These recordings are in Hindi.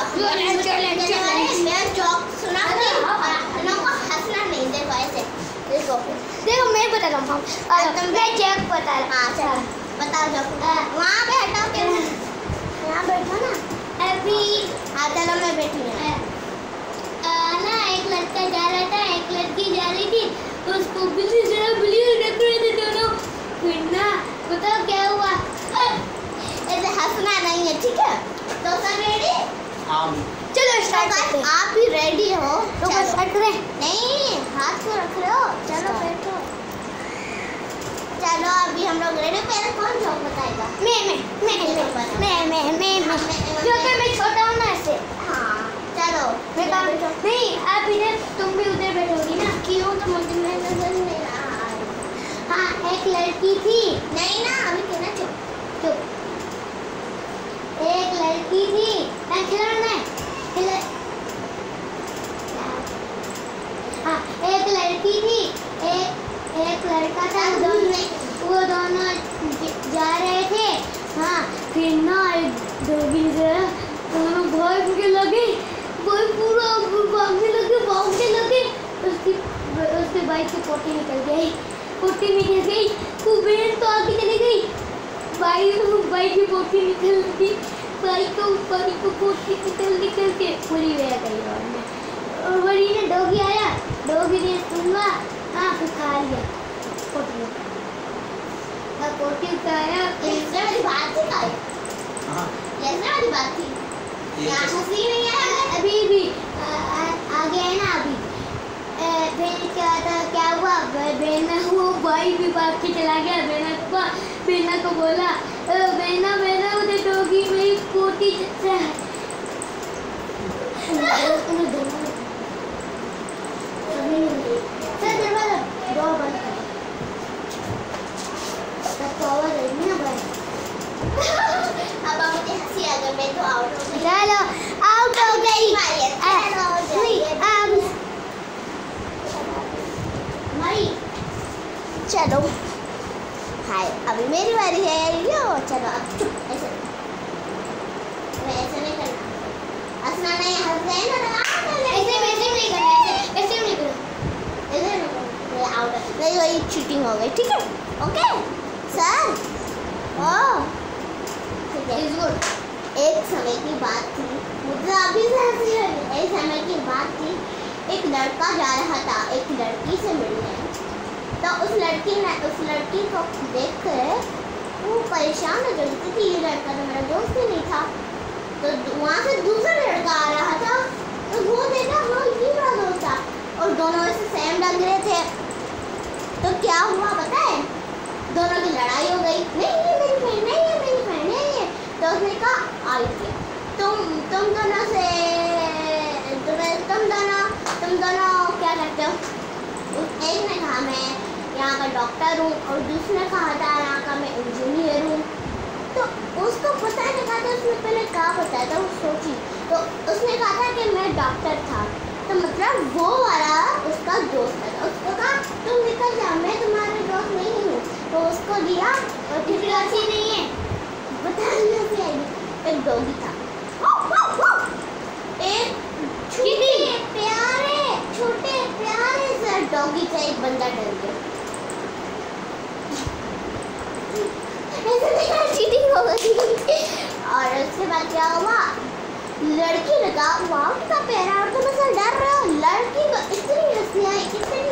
मैं जोक सुनाऊंगी और ना को हंसना नहीं। देखो ऐसे देखो मैं बताता हूँ। मैं जोक बता रहा। हाँ चलो बताओ जोक। वहाँ पे हटाओ क्या यहाँ बैठो ना अभी। हाँ चलो मैं बैठी हूँ ना एक लड़का जा रहा था, एक लड़की जा रही थी, तो उसको बिल्ली रख रहे थे दोनों। फिर ना बताओ क्या हुआ। ऐसे हंसना नहीं है, ठीक है? तो सब रेडी? हाँ चलो स्टार्ट करते हैं। आप भी रेडी हो? तो बस स्टार्ट करें। नहीं हाथ को रख रहे हो। चलो बैठो। चलो अभी हम लोग रेडी। पहले कौन जोक बताएगा? मैं जो कि मैं छोटा हूँ ना ऐसे। हाँ चलो मैं काम नहीं, आप इधर, तुम भी उधर बैठोगी ना। क्यों? तो मुझे मैं नजर नहीं आ रही। हाँ एक लड़की थी। नहीं ना अभी कहना चुप। एक लड़की थी। खिलौना है। हाँ एक लड़की थी, एक लड़का था। वो दोनों जा रहे थे। हाँ फिर ना एक डॉगी दोनों भागने लगे। वही पूरा भागने लगे। उसके बाइक से पोटी निकल गई। वो बहन तो आगे चली गई। बाइक की पोटी निकल गई। बाइक को पोटी निकल के पूरी बह गई। और वही ने डॉगी आया। डॉगी ने सुना। हाँ फिर खा लिया पोटी। पोटी उठाया। इससे मेरी बात थी काय? हाँ ऐसे वाली बात थी। यहाँ हंसी नहीं है अभी भी आगे है ना। अभी फिर क्या हुआ। बेना वो भाई भी भाग के चला गया। बेना को बोला बेना उधर डॉगी मेरी पोटी से अब मुझे हंसी आ गई। मैं तो आउट हो गई। चलो आउट हो गई। चलो हाय अभी मेरी बारी है। यो चलो अब चुप। ऐसे मैं ऐसे नहीं करना। हंसना नहीं। हंस गए ना ऐसे नहीं करना। ऐसे नहीं करना। मैं आउट। नहीं वही चीटिंग हो गई। ठीक है ओके सर। ओह ठीक है इज गुड। एक समय की बात थी। मुझे अभी से हंसी आ रही है। एक समय की बात थी। एक लड़का जा रहा था एक लड़की से मिलने। तो उस लड़की को देखकर वो परेशान हो गई थी। ये लड़का तो मेरा दोस्त ही नहीं था। तो वहाँ से दूसरा लड़का आ रहा था। तो वो देखा हाँ ये मेरा दोस्त था। और दोनों ऐसे सेम लग रहे थे। तो क्या हुआ पता है? दोनों की लड़ाई हो गई। नहीं ये मेरी फ्रेंड नहीं है, मेरी फ्रेंड नहीं है। तो उसने कहा आई क्या तुम दोनों क्या करते हो? एक ने कहा मैं यहाँ का डॉक्टर हूँ और दूसरे ने कहा था यहाँ का मैं इंजीनियर हूँ। तो उसको पता नहीं कहा था। उसने पहले कहा बताया था। वो सोची तो उसने कहा था कि मैं डॉक्टर था। तो मतलब वो वाला उसका दोस्त था। उसको कहा तुम निकल जाओ मैं तुम्हारे दोस्त नहीं हूँ। तो उसको दिया और फिर नहीं है बता एक डॉगी था। एक छोटे प्यारे से डॉगी का एक बंदा डर गया। चीटिंग हो गई। और उसके बाद क्या हुआ? लड़की ने कहा वाह कितना प्यारा। और तुम ऐसा डर रहे हो? लड़की को इतनी हंसी आई।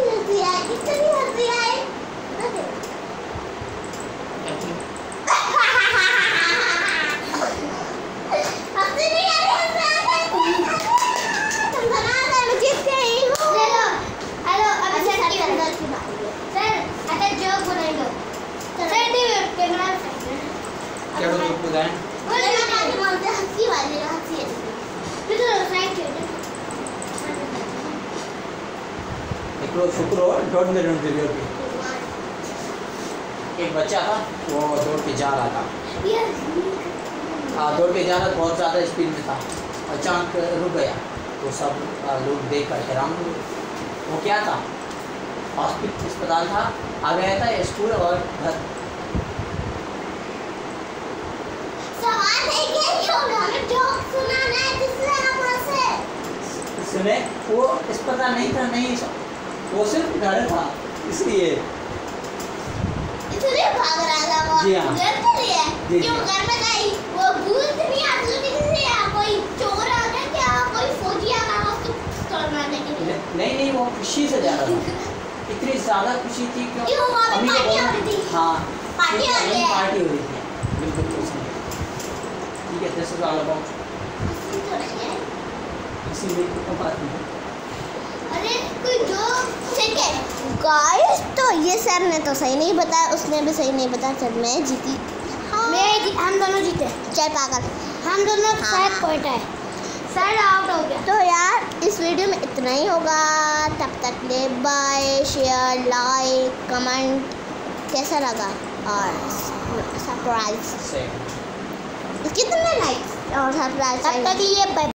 हंसी वाली हंसी एक बच्चा था वो दौड़ के जा रहा था। दौड़ के जा रहा था बहुत ज़्यादा स्पीड में था। अचानक रुक गया तो सब लोग देख कर हैरान हो गए। वो क्या था? हॉस्पिटल अस्पताल था। आ गया था स्कूल और घर। सवाल नहीं कह रही हूँ, हमें जोक सुनाना है, किसने आप से सुने वो इस पता नहीं था, नहीं वो सिर्फ डर था इसलिए भाग रहा था वो। जी हाँ। डर के लिए जी, क्यों जी। घर में गई वो भूत नहीं आ सकती, कोई चोर आ गया क्या, कोई फौजी आ गया उसको तोड़ने के लिए? नहीं वो खुशी से जा रहा था, इतनी ज्यादा खुशी थी क्यों वहाँ पे अम्मी को पार्टी हो बोला- रही थी? हाँ पार्टी हो रही है। पार्टी हो रही थी, बिल्कुल ठीक है। दिस इज ऑल अबाउट तो नहीं है। इसीलिए कोई बात नहीं। अरे कोई जो ठीक है गाइस, तो ये सर ने तो सही नहीं बताया, उसने भी सही नहीं बताया, सर मैं जीती। हाँ। हम दोनों जीते, चल पागल। हम दोनों हाँ। शायद पॉइंट है, सर आउट हो गया। तो यार इस वीडियो में इतना ही होगा, तब तक ले बाय, शेयर, लाइक, कमेंट कैसा लगा और सरप्राइज से कितने लाइक्स और सरप्राइज तब तक ये